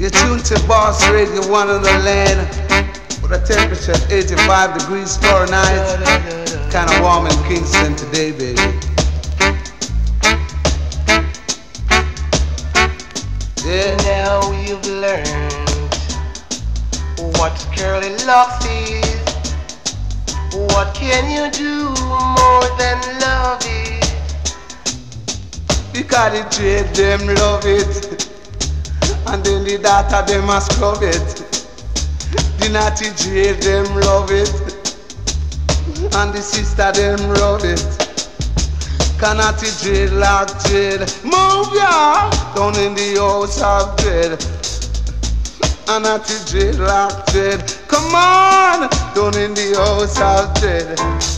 You're tuned to Boss Radio, one of the land, with a temperature of 85 degrees Fahrenheit. Kind of warm in Kingston today, baby. Yeah. Now we've learned what curly locks is. What can you do more than love it? Because the trade them love it, and then the data them a scrub it. The naughty trade them love it, and the sister them love it. Cannot trade like trade, move ya down in the house of dread. And not trade like trade, come on down in the house of dread.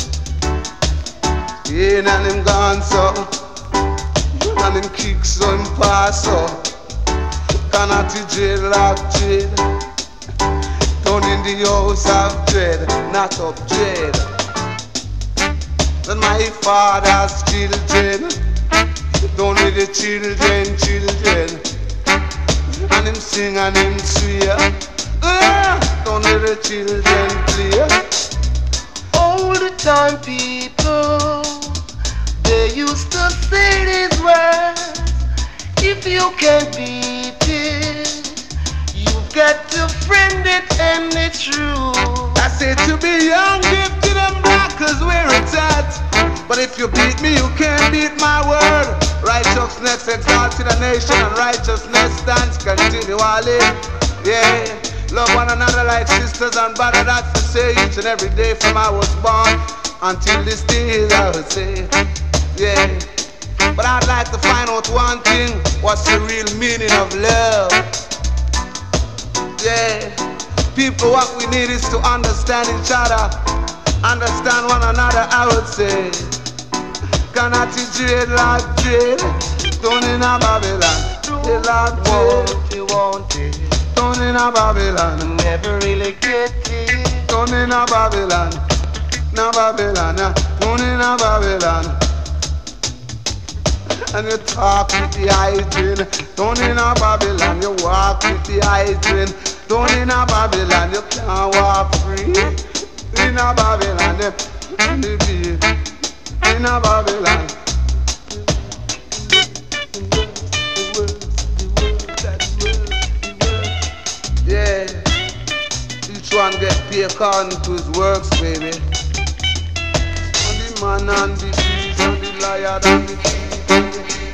Yeah, and him gone so, and him kick so him pass so. Cannot trade like trade, down in the house of dread, not up dread. Then my father's children, down with the children. And him sing and him swear, down with the children play. All the time people, they used to say these words. If you can't beat it, you've got to friend it and it's true. I say to be young, gifted and black is where it's at. But if you beat me, you can't beat my word. Righteousness exalted a nation, and righteousness stands continually. Yeah, love one another like sisters and brother. That's to say each and every day from I was born until this day, I would say. Yeah, but I'd like to find out one thing: what's the real meaning of love? Yeah, people, what we need is to understand each other, understand one another, I would say. Cannot trade like trade, down in a Babylon. They like you want it, down in a Babylon. never really get it. Down in a Babylon, na Babylon, down in a Babylon. And you talk with the hygiene, down in a Babylon. You walk with the hygiene, down in a Babylon. You can't walk free in a Babylon. In a Babylon. Yeah, each one get paid according to his works, baby. And the man and the beast and the liar and the thief.